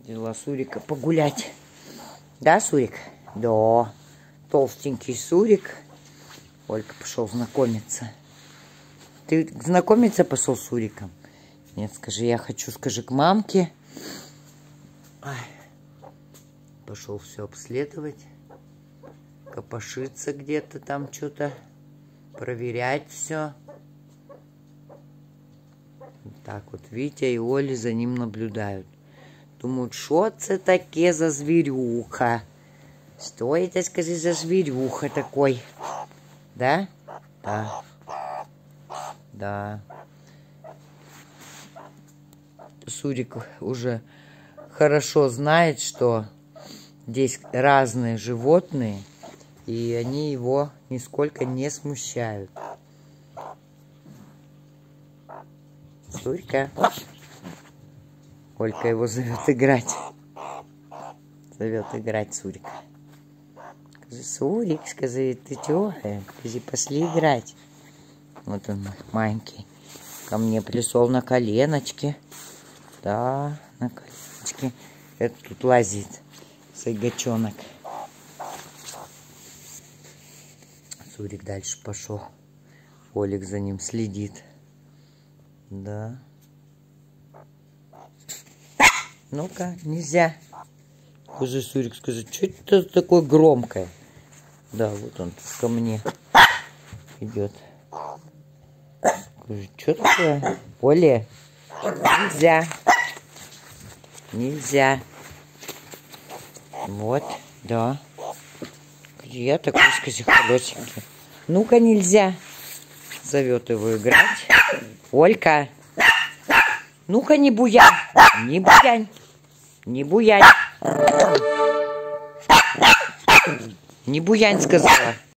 Взяла Сурика погулять. Да, Сурик? Да. Толстенький Сурик. Ольга пошел знакомиться. Ты знакомиться пошел с Суриком? Нет, скажи, я хочу, скажи, к мамке. Ай. Пошел все обследовать. Копошиться где-то там что-то. Проверять все. Так вот, Витя и Оля за ним наблюдают. Думают, что это таке за зверюха? Что это, скажи, за зверюха такой? Да? Да. Да. Сурик уже хорошо знает, что здесь разные животные, и они его нисколько не смущают. Сурька. Олька его зовет играть. Зовет играть Сурика. Скажи, Сурик, скажи, ты чего? Скажи, пошли играть. Вот он, маленький. Ко мне пришел на коленочки. Да, на коленочки. Это тут лазит сайгачонок. Сурик дальше пошел. Олег за ним следит. Да. Ну-ка, нельзя. Скажи, Сурик, скажи, что это такое громкое? Да, вот он ко мне идет. Скажи, что такое? Оля, нельзя. Нельзя. Вот, да. Я такой, скажи, хорошенький. Ну-ка, нельзя. Зовет его играть. Олька. Ну-ка, не буянь. Не буянь. Не буянь. Не буянь, сказала.